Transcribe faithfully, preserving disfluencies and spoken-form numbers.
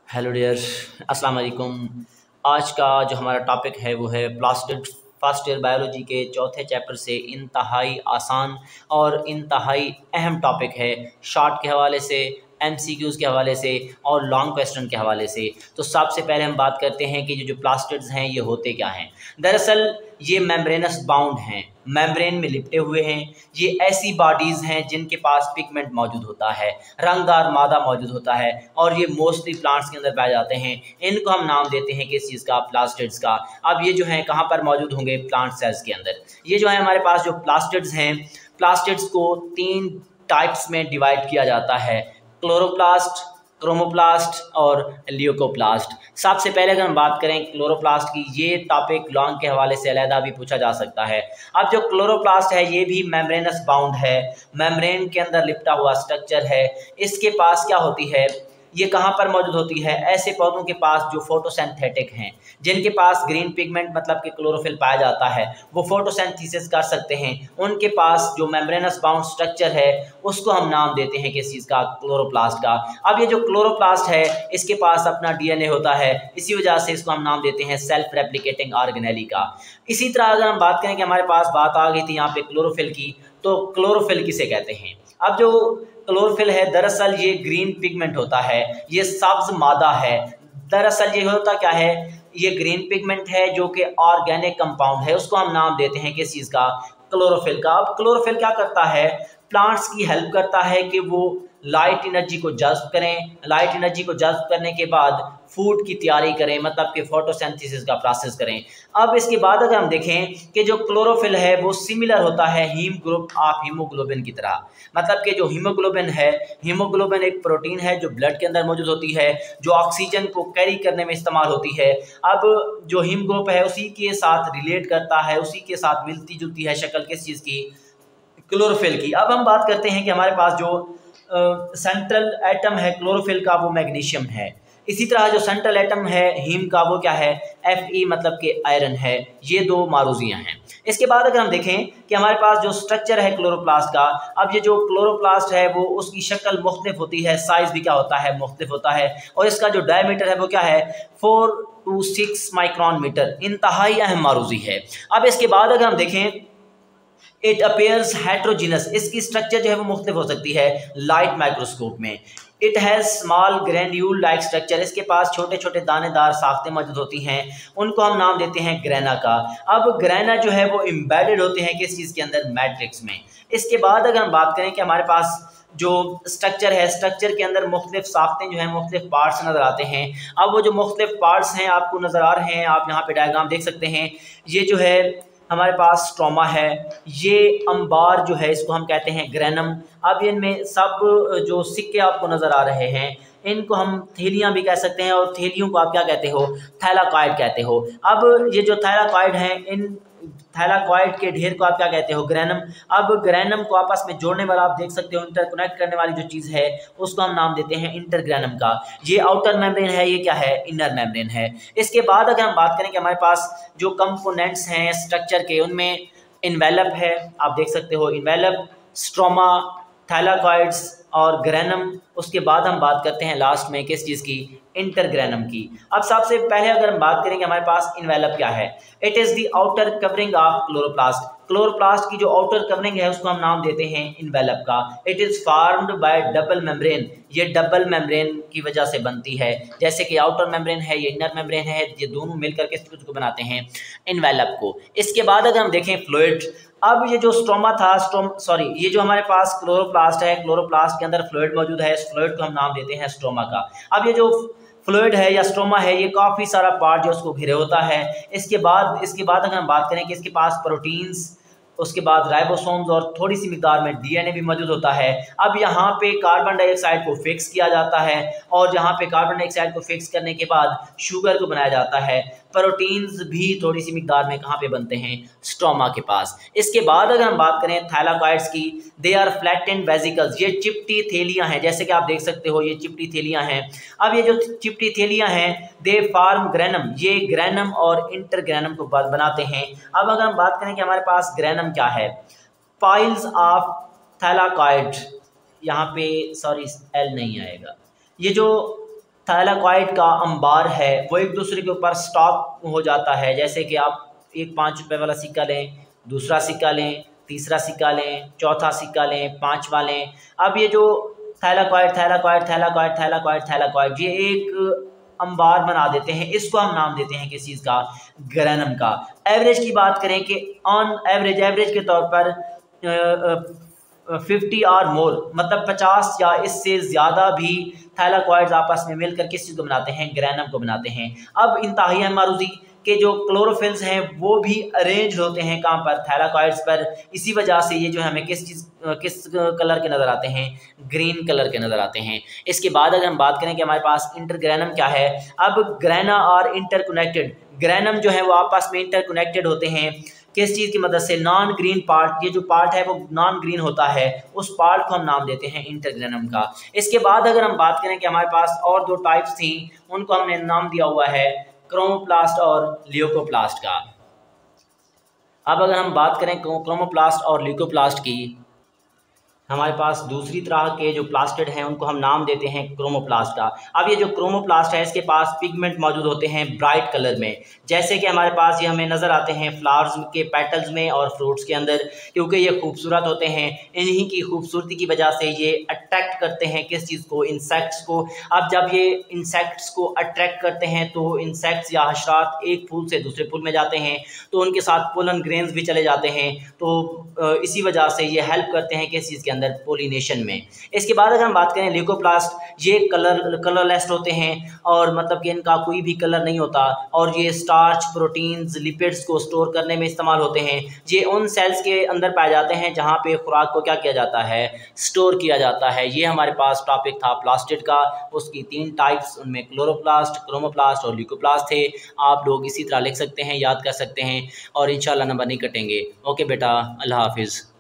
Hello dear, अस्सलाम वालेकुम। आज का जो हमारा टॉपिक है वो है प्लास्टिड फर्स्ट ईयर बायोलॉजी के चौथे चैप्टर से इंतहाई आसान और इंतहाई अहम टॉपिक है। शॉर्ट के हवाले से, एमसीक्यूज़ के हवाले से और लॉन्ग क्वेश्चन के हवाले से। तो सबसे पहले हम बात करते हैं कि जो जो प्लास्टिड्स हैं ये होते क्या हैं। दरअसल ये मेम्ब्रेनस बाउंड हैं, मेम्ब्रेन में लिपटे हुए हैं। ये ऐसी बॉडीज़ हैं जिनके पास पिगमेंट मौजूद होता है, रंगदार मादा मौजूद होता है और ये मोस्टली प्लांट्स के अंदर पाए जाते हैं। इनको हम नाम देते हैं किस चीज़ का, प्लास्टिड्स का। अब ये जो है कहाँ पर मौजूद होंगे, प्लांट सेल्स के अंदर। ये जो है हमारे पास जो प्लास्टिड्स हैं, प्लास्टिड्स को तीन टाइप्स में डिवाइड किया जाता है, क्लोरोप्लास्ट, क्रोमोप्लास्ट और ल्यूकोप्लास्ट। सबसे पहले अगर हम बात करें क्लोरोप्लास्ट की, ये टॉपिक लॉन्ग के हवाले से अलहदा भी पूछा जा सकता है। अब जो क्लोरोप्लास्ट है ये भी मेम्ब्रेनस बाउंड है, मेम्ब्रेन के अंदर लिपटा हुआ स्ट्रक्चर है। इसके पास क्या होती है, ये कहाँ पर मौजूद होती है, ऐसे पौधों के पास जो फोटोसिंथेटिक हैं, जिनके पास ग्रीन पिगमेंट मतलब कि क्लोरोफिल पाया जाता है, वो फोटोसिंथेसिस कर सकते हैं। उनके पास जो मेम्ब्रेनस बाउंड स्ट्रक्चर है उसको हम नाम देते हैं किस चीज़ का, क्लोरोप्लास्ट का। अब ये जो क्लोरोप्लास्ट है इसके पास अपना डीएनए होता है, इसी वजह से इसको हम नाम देते हैं सेल्फ रेप्लिकेटिंग ऑर्गेनेली का। इसी तरह अगर हम बात करें कि हमारे पास बात आ गई थी यहाँ पे क्लोरोफिल की, तो क्लोरोफिल किसे कहते हैं। अब जो क्लोरोफिल है दरअसल ये ग्रीन पिगमेंट होता है, ये सब्ज मादा है। दरअसल ये होता क्या है, ये ग्रीन पिगमेंट है जो कि ऑर्गेनिक कंपाउंड है, उसको हम नाम देते हैं किस चीज़ का, क्लोरोफिल का। अब क्लोरोफिल क्या करता है, प्लांट्स की हेल्प करता है कि वो लाइट एनर्जी को जज्ब करें। लाइट एनर्जी को जज्ब करने के बाद फूड की तैयारी करें, मतलब कि फोटोसिंथेसिस का प्रोसेस करें। अब इसके बाद अगर हम देखें कि जो क्लोरोफिल है वो सिमिलर होता है हीम ग्रुप ऑफ हीमोग्लोबिन की तरह। मतलब कि जो हीमोग्लोबिन है, हीमोग्लोबिन एक प्रोटीन है जो ब्लड के अंदर मौजूद होती है, जो ऑक्सीजन को कैरी करने में इस्तेमाल होती है। अब जो हीम ग्रुप है उसी के साथ रिलेट करता है, उसी के साथ मिलती जुलती है शक्ल किस चीज़ की, क्लोरोफिल की। अब हम बात करते हैं कि हमारे पास जो सेंट्रल एटम है क्लोरोफिल का वो मैग्नीशियम है। इसी तरह जो सेंट्रल एटम है हीम का वो क्या है, एफ ई मतलब कि आयरन है। ये दो मारूजियाँ हैं। इसके बाद अगर हम देखें कि हमारे पास जो स्ट्रक्चर है क्लोरोप्लास्ट का, अब ये जो क्लोरोप्लास्ट है वो उसकी शक्ल मुख्तलिफ होती है, साइज भी क्या होता है, मुख्तलिफ होता है। और इसका जो डायमीटर है वो क्या है, four two six micron meter, इंतहाई अहम मारूजी है। अब इसके बाद अगर हम देखें, इट अपेयर्स हेट्रोजीनस, इसकी स्ट्रक्चर जो है वो मुख्तलिफ हो सकती है लाइट माइक्रोस्कोप में। It has small granule like structure, इसके पास छोटे छोटे दानेदार साख्तें मौजूद होती हैं, उनको हम नाम देते हैं ग्रैना का। अब ग्रैना जो है वो एम्बेडेड होते हैं किस चीज़ के अंदर, मैट्रिक्स में। इसके बाद अगर हम बात करें कि हमारे पास जो स्ट्रक्चर है, स्ट्रक्चर के अंदर मुख्तलिफ साख्तें जो हैं, मुख्तलिफ पार्ट्स नज़र आते हैं। अब वो जो मुख्तलिफ पार्ट्स हैं आपको नज़र आ रहे हैं, आप यहाँ पे डायग्राम देख सकते हैं। ये जो है हमारे पास स्ट्रोमा है, ये अंबार जो है इसको हम कहते हैं ग्रैनम। अब इनमें सब जो सिक्के आपको नज़र आ रहे हैं इनको हम थैलियाँ भी कह सकते हैं, और थैलियों को आप क्या कहते हो, थैलाकॉइड कहते हो। अब ये जो थैलाकॉइड हैं, इन थैलाकॉइड के ढेर को आप क्या कहते हो, ग्रैनम। अब ग्रैनम को आपस में जोड़ने वाला आप देख सकते हो, इंटरकनेक्ट करने वाली जो चीज़ है उसको हम नाम देते हैं इंटरग्रैनम का। ये आउटर मेम्ब्रेन है, ये क्या है, इनर मेम्ब्रेन है। इसके बाद अगर हम बात करें कि हमारे पास जो कंपोनेंट्स हैं स्ट्रक्चर के, उनमें इन्वेलप है, आप देख सकते हो इन्वेलप, स्ट्रोमा, थैलाकॉइड्स और ग्रैनम। उसके बाद हम बात करते हैं लास्ट में किस चीज़ की, इंटरग्रैनम की। अब सबसे पहले अगर हम बात करें कि हमारे पास इन्वेलप क्या है, it is the outer covering of chloroplast. Chloroplast की जो आउटर कवरिंग है उसको हम नाम देते हैं इन्वेलप का। It is formed by double membrane, ये डबल मेम्ब्रेन की वजह से बनती है। जैसे कि आउटर मेम्ब्रेन है, ये इनर मेम्ब्रेन है, ये दोनों मिलकर किस चीज़ को बनाते हैं, इन्वेलप को। इसके बाद अगर हम देखें फ्लूइड, अब ये जो स्ट्रोमा था, स्ट्रोम सॉरी ये जो हमारे पास क्लोरोप्लास्ट है, क्लोरोप्लास्ट के अंदर फ्लूइड मौजूद है, इस फ्लूइड को हम नाम देते हैं स्ट्रोमा का। अब ये जो फ्लूइड है या स्ट्रोमा है ये काफ़ी सारा पार्ट जो उसको घिरे होता है। इसके बाद इसके बाद अगर हम बात करें कि इसके पास प्रोटीन्स, उसके बाद राइबोसोम्स और थोड़ी सी मिकदार में डीएनए भी मौजूद होता है। अब यहाँ पे कार्बन डाइऑक्साइड को फिक्स किया जाता है, और यहाँ पे कार्बन डाइऑक्साइड को फिक्स करने के बाद शुगर को बनाया जाता है। प्रोटीन्स भी थोड़ी सी मिकदार में कहाँ पे बनते हैं, स्ट्रोमा के पास। इसके बाद अगर हम बात करें थैलाकॉइड्स की, दे आर फ्लैटेंड वेसिकल्स, ये चिपटी थैलियाँ हैं, जैसे कि आप देख सकते हो ये चिपटी थैलियाँ हैं। अब ये जो चिपटी थैलियाँ हैं दे फॉर्म ग्रैनम, ये ग्रैनम और इंटरग्रैनम को बनाते हैं। अब अगर हम बात करें कि हमारे पास ग्रैनम क्या है, पाइल्स ऑफ थैलाकॉइड, यहाँ पे सॉरी एल नहीं आएगा, ये जो थैलाकॉइड का अंबार है वो एक दूसरे के ऊपर स्टॉक हो जाता है। जैसे कि आप एक पाँच रुपये वाला सिक्का लें, दूसरा सिक्का लें, तीसरा सिक्का लें, चौथा सिक्का लें, पाँचवा लें। अब ये जो thylakoid thylakoid thylakoid thylakoid thylakoid ये एक अंबार बना देते हैं। इसको हम नाम देते हैं किस चीज़ का? ग्रेनम का। एवरेज की बात करें कि ऑन एवरेज एवरेज के तौर पर फिफ्टी और मोर मतलब पचास या इससे ज़्यादा भी थैलाकॉइड्स आपस में मिलकर किस चीज़ को बनाते हैं? ग्रेनम को बनाते हैं। अब इंतहाई मारूजी के जो क्लोरोफिल्स हैं वो भी अरेंज होते हैं कहाँ पर? थैलाकॉइड्स पर। इसी वजह से ये जो हमें किस चीज़ किस कलर के नज़र आते हैं? ग्रीन कलर के नज़र आते हैं। इसके बाद अगर हम बात करें कि हमारे पास इंटरग्रेनम क्या है, अब ग्रेना और इंटरकनेक्टेड ग्रेनम जो है वो आपस में इंटरकनेक्टेड होते हैं किस चीज़ की मदद से? नॉन ग्रीन पार्ट, ये जो पार्ट है वो नॉन ग्रीन होता है, उस पार्ट को हम नाम देते हैं इंटरग्रेनम का। इसके बाद अगर हम बात करें कि हमारे पास और दो टाइप्स थी, उनको हमने नाम दिया हुआ है क्रोमोप्लास्ट और ल्यूकोप्लास्ट का। अब अगर हम बात करें क्रोमोप्लास्ट और ल्यूकोप्लास्ट की, हमारे पास दूसरी तरह के जो प्लास्टिड हैं उनको हम नाम देते हैं क्रोमोप्लास्ट का। अब ये जो क्रोमोप्लास्ट है इसके पास पिगमेंट मौजूद होते हैं ब्राइट कलर में, जैसे कि हमारे पास ये हमें नज़र आते हैं फ्लावर्स के पेटल्स में और फ्रूट्स के अंदर, क्योंकि ये खूबसूरत होते हैं। इन्हीं की खूबसूरती की वजह से ये अट्रैक्ट करते हैं किस चीज़ को? इंसेक्ट्स को। अब जब ये इंसेक्ट्स को अट्रैक्ट करते हैं तो इंसेक्ट्स या हशरात एक फूल से दूसरे फूल में जाते हैं तो उनके साथ पोलन ग्रेन्स भी चले जाते हैं, तो इसी वजह से ये हेल्प करते हैं किस चीज़ के अंदर? पोलिनेशन में। इसके बाद अगर हम बात करें ल्यूकोप्लास्ट, ये कलर कलरलेस होते हैं और मतलब कि इनका कोई भी कलर नहीं होता और ये स्टार्च, प्रोटीन्स, लिपिड्स को स्टोर करने में इस्तेमाल होते हैं। ये उन सेल्स के अंदर पाए जाते हैं जहां पे खुराक को क्या किया जाता है? स्टोर किया जाता है। ये हमारे पास टॉपिक था प्लास्टिड का, उसकी तीन टाइप्स, उनमें क्लोरोप्लास्ट, क्रोमोप्लास्ट और ल्यूकोप्लास्ट थे। आप लोग इसी तरह लिख सकते हैं, याद कर सकते हैं और इंशाल्लाह नंबर नहीं कटेंगे। ओके बेटा, अल्लाह हाफिज़।